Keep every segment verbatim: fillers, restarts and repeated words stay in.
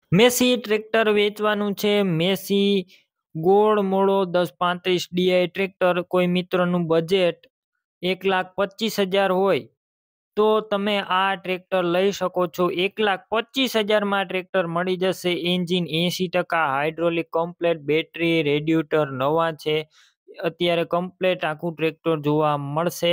Massey tractor વેચવાનું છે। Massey ગોળ મોળો દસ પાંત્રીસ ડીઆઈ ટ્રેક્ટર। કોઈ મિત્રનું બજેટ એક લાખ પચીસ હજાર હોય તો તમે આ ટ્રેક્ટર લઈ શકો છો। એક લાખ પચીસ હજારમાં ટ્રેક્ટર મળી જશે। એન્જિન એસી ટકા, હાઇડ્રોલિક કમ્પ્લેટ, બેટરી રેડિએટર નવા છે। અત્યારે કમ્પ્લેટ આખું ટ્રેક્ટર જોવા મળશે।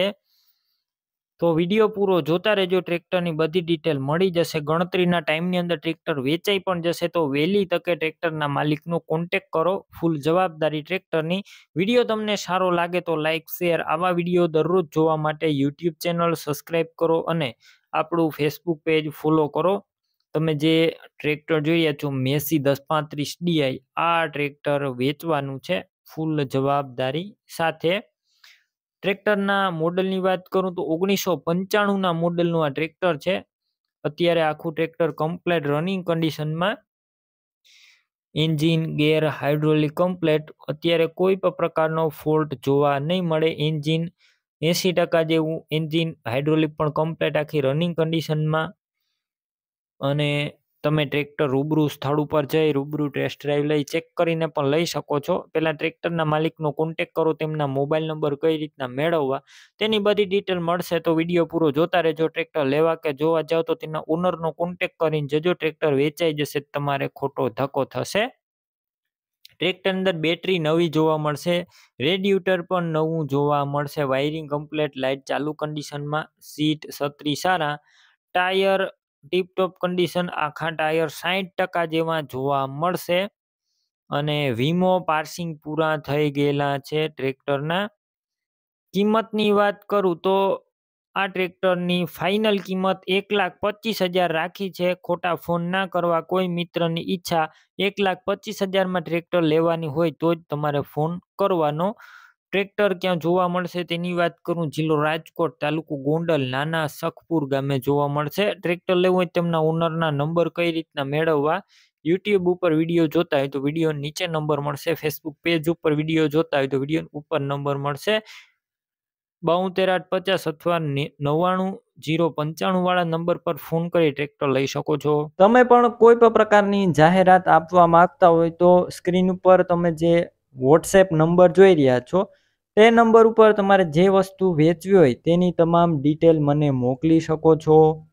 તો વિડીયો પૂરો જોતા રહેજો, ટ્રેક્ટરની બધી ડિટેલ મળી જશે। ગણતરીના ટાઈમની અંદર ટ્રેક્ટર વેચાઈ પણ જશે। તો વહેલી તકે ટ્રેક્ટરના માલિકનો કોન્ટેક્ટ કરો, ફૂલ જવાબદારી ટ્રેક્ટરની। વિડીયો તમને સારો લાગે તો લાઇક શેર, આવા વિડીયો દરરોજ જોવા માટે યુટ્યુબ ચેનલ સબસ્ક્રાઈબ કરો અને આપણું ફેસબુક પેજ ફોલો કરો। તમે જે ટ્રેક્ટર જોઈએ છો મેસી દસ પાંત્રીસ ડીઆઈ, આ ટ્રેક્ટર વેચવાનું છે ફૂલ જવાબદારી સાથે। ટ્રેક્ટરના મોડલની વાત કરું તો ઓગણીસો પંચાણુંના મોડલનું આ ટ્રેક્ટર છે। અત્યારે આખું ટ્રેક્ટર કમ્પ્લેટ રનિંગ કન્ડિશનમાં, એન્જિન ગેર હાઇડ્રોલિક કમ્પ્લેટ, અત્યારે કોઈ પણ પ્રકારનો ફોલ્ટ જોવા નહીં મળે। એન્જિન એસી ટકા જેવું એન્જિન, હાઇડ્રોલિક પણ કમ્પ્લેટ આખી રનિંગ કન્ડિશનમાં। અને તમે ટ્રેક્ટર રૂબરૂ સ્થળ ઉપર જઈ રૂબરૂ ટેસ્ટ ડ્રાઈવ લઈ ચેક કરીને પણ લઈ શકો છો। પહેલા ટ્રેક્ટરના માલિકનો કોન્ટેક્ટ કરો, તેમના મોબાઈલ નંબર કઈ રીતના મેળવવા તેની બધી ડિટેલ મળશે। તો વિડીયો પૂરો જોતા રહેજો। ટ્રેક્ટર લેવા કે જોવા જાવ તો તેના ઓનરનો કોન્ટેક્ટ કરીને જજો, ટ્રેક્ટર વેચાઈ જશે તમારે ખોટો ધક્કો થશે। ટ્રેક્ટર અંદર બેટરી નવી જોવા મળશે, રેડિએટર પણ નવું જોવા મળશે, વાયરિંગ કમ્પ્લેટ, લાઇટ ચાલુ કન્ડિશનમાં, સીટ છત્રી સારા, ટાયર ટીપટોપ કન્ડિશન, આખા ટાયર સાઠ ટકા જેવા જોવા મળશે। અને વીમો પાર્સિંગ પૂરા થઈ ગયેલા છે ટ્રેક્ટરના। કિંમતની વાત કરું તો આ ટ્રેક્ટરની ફાઇનલ કિંમત એક લાખ પચીસ હજાર રાખી છે। ખોટા ફોન ના કરવા, કોઈ મિત્રની ઈચ્છા એક લાખ પચીસ હજારમાં ટ્રેક્ટર લેવાની હોય તો જ તમારે ફોન કરવાનો। ટ્રેક્ટર ક્યાં જોવા મળશે તેની વાત કરું, જિલ્લો રાજકોટ, તાલુકો ગોંડલ, નાના સખપુર ગામે જોવા મળશે। ટ્રેક્ટર લેવું હોય તેમના ઓનરના નંબર કઈ રીતના મેળવવા, યુટ્યુબ ઉપર વિડીયો જોતા હોય તો વિડીયો નીચે નંબર મળશે, ફેસબુક પેજ ઉપર વિડીયો જોતા હોય તો વિડીયો ઉપર નંબર મળશે। બાઉતેર આઠ પચાસ અથવા નવ્વાણું જીરો પંચાણું વાળા નંબર પર ફોન કરી ટ્રેક્ટર લઈ શકો છો। તમે પણ કોઈ પણ પ્રકારની જાહેરાત આપવા માંગતા હોય તો સ્ક્રીન ઉપર તમે જે વોટ્સએપ નંબર જોઈ રહ્યા છો તે નંબર ઉપર તમારે જે વસ્તુ વેચવી હોય તેની તમામ ડિટેલ મને મોકલી શકો છો।